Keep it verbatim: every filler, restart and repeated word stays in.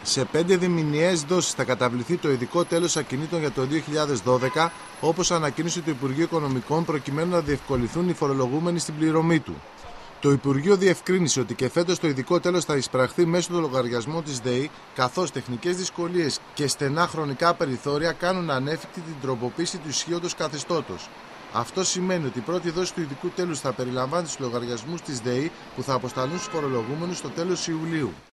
Σε πέντε διμηνιαίες δόσεις θα καταβληθεί το ειδικό τέλος ακινήτων για το δύο χιλιάδες δώδεκα, όπως ανακοίνωσε το Υπουργείο Οικονομικών, προκειμένου να διευκολυνθούν οι φορολογούμενοι στην πληρωμή του. Το Υπουργείο διευκρίνησε ότι και φέτος το ειδικό τέλος θα εισπραχθεί μέσω των λογαριασμών της ΔΕΗ, καθώς τεχνικές δυσκολίες και στενά χρονικά περιθώρια κάνουν ανέφικτη την τροποποίηση του ισχύοντος καθεστώτος. Αυτό σημαίνει ότι η πρώτη δόση του ειδικού τέλους θα περιλαμβάνει τους λογαριασμούς της ΔΕΗ που θα αποσταλούν στους φορολογούμενους στο τέλος Ιουλίου.